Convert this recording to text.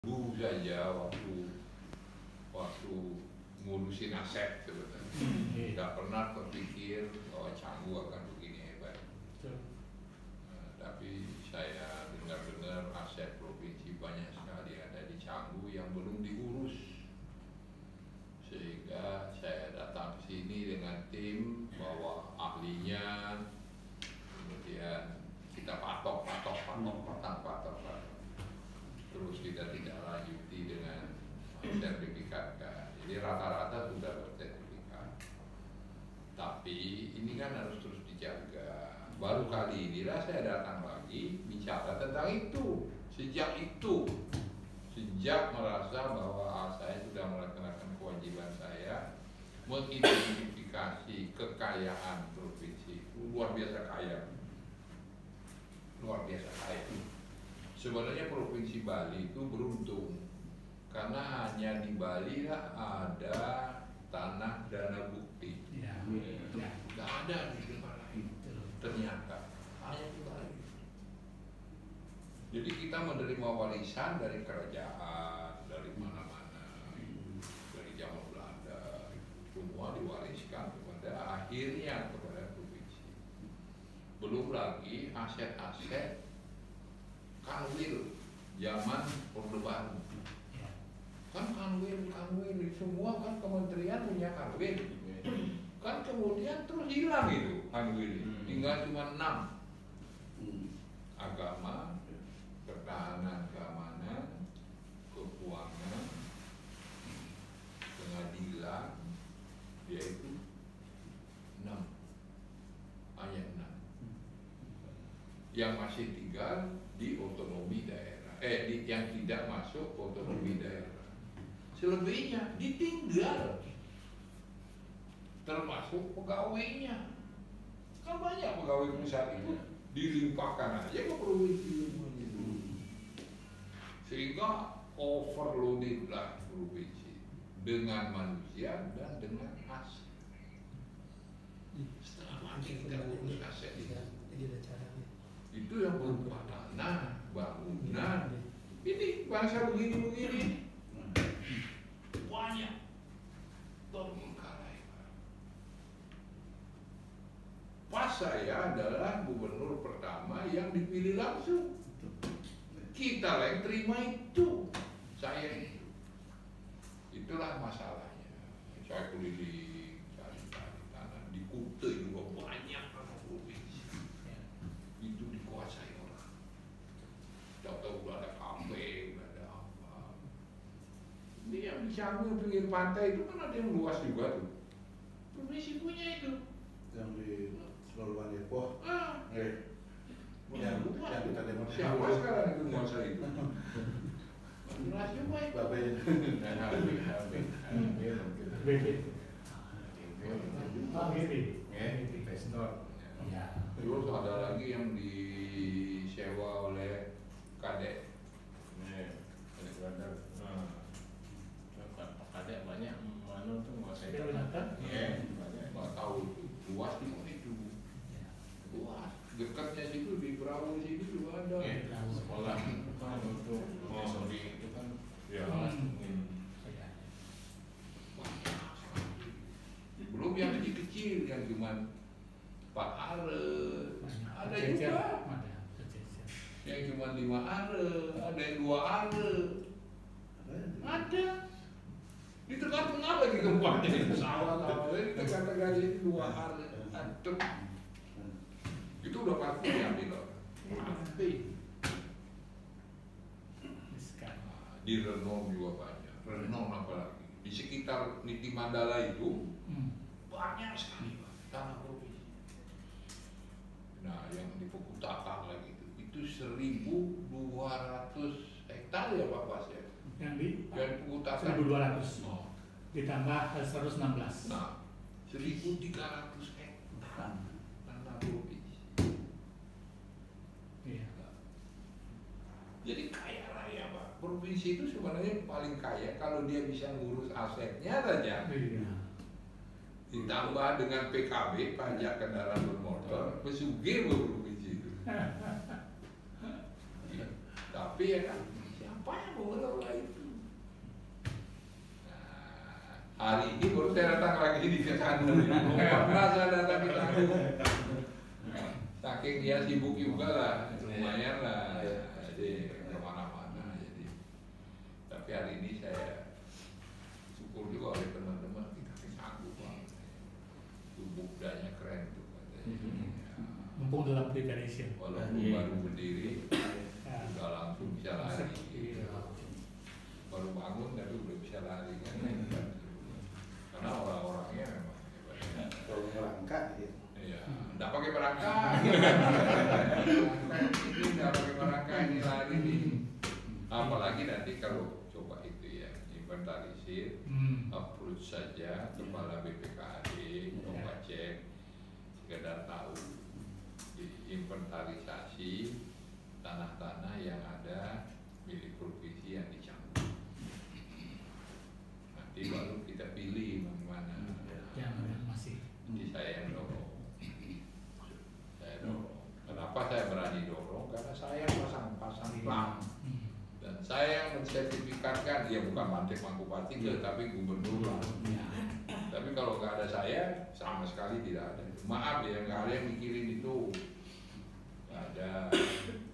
Dulu saja waktu ngurusin aset sebenarnya tidak pernah terpikir bahwa Canggu akan begini hebat. Tapi saya dengar-dengar aset provinsi banyak sekali ada di Canggu yang belum diurus, sehingga saya datang ke sini dengan tim bawa ahlinya, kemudian kita patok, terus kita tidak lanjuti dengan sertifikat kan. Jadi rata-rata sudah bersertifikat. Tapi ini kan harus terus dijaga. Baru kali inilah saya datang lagi bicara tentang itu. Sejak merasa bahwa saya sudah melaksanakan kewajiban saya mengidentifikasi kekayaan provinsi itu luar biasa kaya. Sebenarnya Provinsi Bali itu beruntung karena hanya di Bali lah ada tanah dana bukti. Tidak ada di tempat lain. Ternyata hanya di Bali. Jadi kita menerima warisan dari kerajaan, dari mana-mana, dari zaman Belanda, semua diwariskan akhirnya kepada provinsi. Belum lagi aset-aset kanwil zaman Orde Baru. Kan kanwil semua kan kementerian punya kanwil. Kan kemudian terus hilang itu kanwil. Tinggal cuma 6. Agama, pertahanan keamanan, keuangan, pengadilan, yaitu 6. Hanya 6. Yang masih tinggal di otonomi daerah, yang tidak masuk otonomi daerah. Selebihnya ditinggal, termasuk pegawainya. Kan banyak pegawai pusat itu dilimpahkan aja ke provinsi itu, sehingga overloaded lah provinsi dengan manusia dan dengan aset. Setelah kita urus aset itu yang berupa tanah, bangunan. Ini bangsa begini-begini banyak terbengkalai. Pas saya adalah gubernur pertama yang dipilih langsung. Kita yang terima itu, saya itu. Itulah masalahnya. Saya keliling cari-cari tanah di Kuta juga banyak tanah provinsi. Itu dikuasai orang. Tahu-tahu udah ada kafe, udah ada apa. Ini yang di Canggu pinggir pantai itu kan ada yang luas juga tuh. Provinsi punya itu. Yang di Sulawesi Depok. Yang kita demonstrasi. siapa sekarang itu menguasai itu? Jelas juga itu. Investor. Terus ada lagi yang disewa oleh kadek. Kadek banyak mana tuh menguasai tanah. Nggak tahu luas di mana itu. Luas. Dekatnya situ di Perahu situ juga ada. Sekolah kan untuk sorry itu kan Belum yang kecil-kecil yang cuma 4 are, ada juga yang cuma 5 are, ada yang 2 are, ada di tengah-tengah lagi tempatnya itu sawah-sawah, di tengah-tengah itu 2 are, adem. Itu udah pasti diambil orang. Pasti. Di Renom juga banyak. Renom apalagi di sekitar Niti Mandala itu banyak sekali tanah provinsi. Nah, yang di Pekutaka lagi itu 1.200 hektar ya Pak Bas ya. Yang di Pekutaka 1.200 ditambah 116. Nah, 1.300 hektar tanah provinsi. Iya. Jadi kaya raya Pak. Provinsi itu sebenarnya paling kaya kalau dia bisa ngurus asetnya saja. Iya. Ditambah dengan PKB, pajak kendaraan bermotor, pesugih provinsi itu. Tapi ya kan, siapa siapa yang mengelola itu? Nah, hari ini baru saya datang lagi di Canggu. Pernah saya datang di Canggu. Saking dia sibuk juga lah, lumayan lah. Jadi kemana-mana. Jadi, tapi hari ini saya syukur juga oleh teman-teman kita ke Canggu banget. Itu budaya keren tuh katanya. Mumpung dalam preparation. Walaupun baru berdiri, Ya. udah langsung bisa lari. Baru bangun tapi udah bisa lari kan. Karena orang-orangnya memang hebat. Kalau ngerangkak gitu. Iya, nggak pakai perangkat. Ini nggak pakai perangkat ini lari nih. Apalagi nanti kalau coba itu ya inventarisir, approach saja kepala BPKAD, coba cek, sekedar tahu inventarisasi tanah-tanah yang ada milik provinsi yang dicangkuk. Nanti baru kita pilih mana. Yang masih. Jadi saya yang dorong. Kenapa saya berani dorong? Karena saya pasang plang dan saya yang mensertifikatkan. Dia bukan Mantek Mangkupati, tapi gubernur lah. Tapi kalau nggak ada saya, sama sekali tidak ada. Maaf ya, nggak ada yang mikirin itu. Nggak ada.